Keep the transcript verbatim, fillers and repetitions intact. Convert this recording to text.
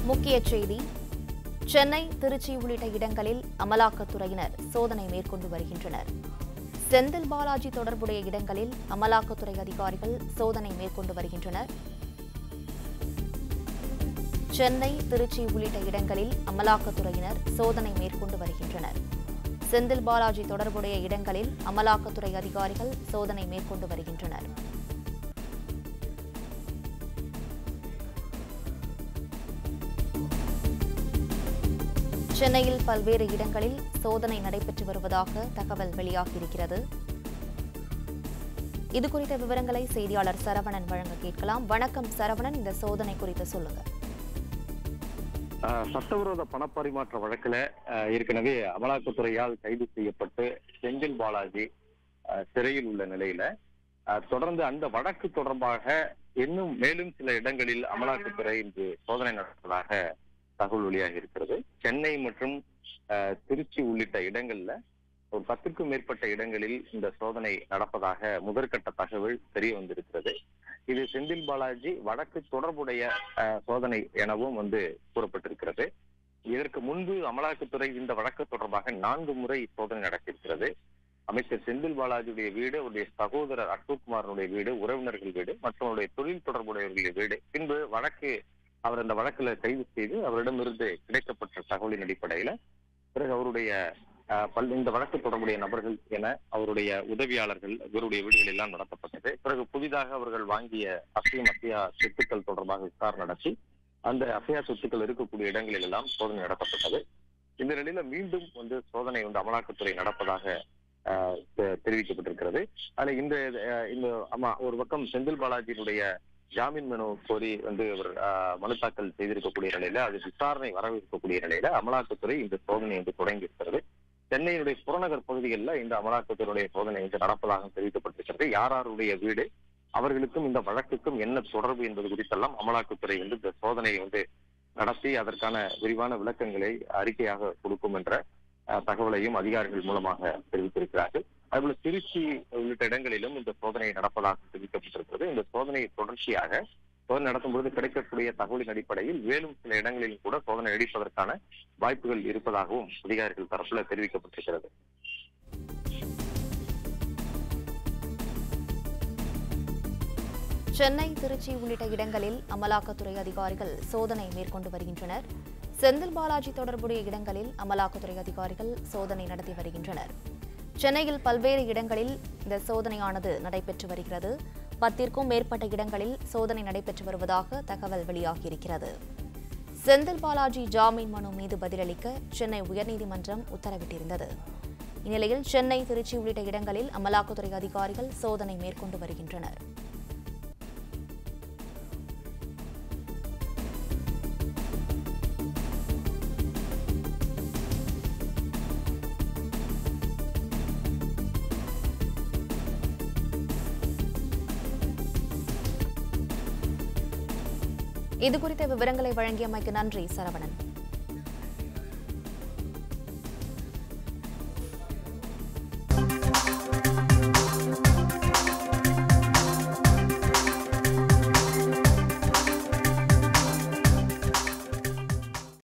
முக்கிய செய்தி சென்னை, திருச்சி உள்ளிட்ட இடங்களில் அமலாக்கத்துறையினர் சோதனை மேற்கொண்டு வருகின்றனர். செந்தில் பாலாஜி தொடர்புடைய இடங்களில் அமலாக்கத்துறை அதிகாரிகள் சோதனை மேற்கொண்டு வருகின்றனர். சென்னை, திருச்சி உள்ளிட்ட இடங்களில் அமலாக்கத்துறையினர் சோதனை மேற்கொண்டு வருகின்றனர். செந்தில் பாலாஜி தொடர்புடைய இடங்களில் அமலாக்கத்துறை அதிகாரிகள் சோதனை மேற்கொண்டு வருகின்றனர். சென்னையில் பல்வேறு இடங்களில் சோதனை நடைபெற்று வருவதாக தகவல் வெளியாகியிருக்கிறது. இதுகுறித்த விவரங்களை செய்தியாளர் சரவணன் வழங்க கேட்கலாம். வணக்கம் சரவணன், இந்த சோதனை குறித்து சொல்லுங்க. சட்டவிரோத பணப்பரிமாற்ற வழக்கில் ஏற்கனவே அமலாக்கத்துறையால் கைது செய்யப்பட்டு செந்தில் பாலாஜி சிறையில் உள்ள நிலையில தொடர்ந்து அந்த வழக்கு தொடர்பாக இன்னும் மேலும் சில இடங்களில் அமலாக்கத்துறை இன்று சோதனை நடப்பதாக தகவல் வெளியாக இருக்கிறது. சென்னை மற்றும் திருச்சி உள்ளிட்ட இடங்கள்ல ஒரு பத்துக்கும் மேற்பட்ட இடங்களில் இந்த சோதனை நடப்பதாக முதற்கட்ட தகவல் தெரிய வந்திருக்கிறது. இது செந்தில் பாலாஜி வழக்கு தொடர்புடைய சோதனை எனவும் வந்து கூறப்பட்டிருக்கிறது. இதற்கு முன்பு அமலாக்கத்துறை இந்த வழக்கு தொடர்பாக நான்கு முறை சோதனை நடத்தியிருக்கிறது. அமைச்சர் செந்தில் பாலாஜியுடைய வீடு, அவருடைய சகோதரர் அசோக்குமாரனுடைய வீடு, உறவினர்கள் வீடு மற்றும் அவருடைய தொழில் தொடர்புடையவர்களுடைய வீடு, பின்பு வழக்கு அவர் அந்த வழக்குல கைது செய்து அவரிடமிருந்து கிடைக்கப்பட்ட தகவலின் அடிப்படையில பிறகு அவருடைய பல் இந்த வழக்கு தொடர்புடைய நபர்கள் என அவருடைய உதவியாளர்கள் இவருடைய வீடுகள் எல்லாம் நடத்தப்பட்டது. பிறகு புதிதாக அவர்கள் வாங்கிய அசையும் அசையா சொத்துக்கள் தொடர்பாக விசாரணை நடத்தி அந்த அசையா சொத்துக்கள் இருக்கக்கூடிய இடங்களில் எல்லாம் சோதனை நடத்தப்பட்டது. இந்த நிலையில மீண்டும் வந்து சோதனை வந்து அமலாக்கத்துறை நடப்பதாக தெரிவிக்கப்பட்டிருக்கிறது. அதுல இந்த இந்த ஆமா ஒரு பக்கம் செந்தில் பாலாஜியினுடைய ஜாமீன் மனு கோரி வந்து அவர் மனு தாக்கல் செய்திருக்கக்கூடிய நிலையில அது விசாரணை வரவிருக்கக்கூடிய நிலையில அமலாக்கத்துறை இந்த சோதனை வந்து தொடங்கி இருக்கிறது. சென்னையினுடைய புறநகர் பகுதிகளில் இந்த அமலாக்கத்துறையுடைய சோதனை வந்து நடப்பதாக தெரிவிக்கப்பட்டிருக்கிறது. யாருடைய வீடு, அவர்களுக்கும் இந்த வழக்குக்கும் என்ன தொடர்பு என்பது குறித்தெல்லாம் அமலாக்கத்துறை வந்து இந்த சோதனையை வந்து நடத்தி அதற்கான விரிவான விளக்கங்களை அறிக்கையாக கொடுக்கும் என்ற தகவலையும் அதிகாரிகள் மூலமாக தெரிவித்திருக்கிறார்கள். அதுபோல திருச்சி உள்ளிட்ட இடங்களிலும் இந்த சோதனை நடப்பதாக தெரிவிக்கப்பட்டிருக்கிறது. இந்த சோதனையை தொடர்ச்சியாக சோதனை நடத்தும் பொழுது கிடைக்கக்கூடிய தகவலின் அடிப்படையில் மேலும் சில இடங்களில் கூட சோதனை அளிப்பதற்கான வாய்ப்புகள் இருப்பதாகவும் அதிகாரிகள் தரப்புல தெரிவிக்கப்பட்டிருக்கிறது. சென்னை, திருச்சி உள்ளிட்ட இடங்களில் அமலாக்கத்துறை அதிகாரிகள் சோதனை மேற்கொண்டு வருகின்றனர். செந்தில் பாலாஜி தொடர்புடைய இடங்களில் அமலாக்கத்துறை அதிகாரிகள் சோதனை நடத்தி வருகின்றனர். சென்னையில் பல்வேறு இடங்களில் இந்த சோதனையானது நடைபெற்று வருகிறது. பத்திற்கும் மேற்பட்ட இடங்களில் சோதனை நடைபெற்று வருவதாக தகவல் வெளியாகியிருக்கிறது. செந்தில் பாலாஜி ஜாமீன் மனு மீது பதிலளிக்க சென்னை உயர்நீதிமன்றம் உத்தரவிட்டிருந்தது. இந்நிலையில் சென்னை, திருச்சி உள்ளிட்ட இடங்களில் அமலாக்கத்துறை அதிகாரிகள் சோதனை மேற்கொண்டு வருகின்றனர். இதுகுறித்த விவரங்களை வழங்கியமைக்கு நன்றி சரவணன்.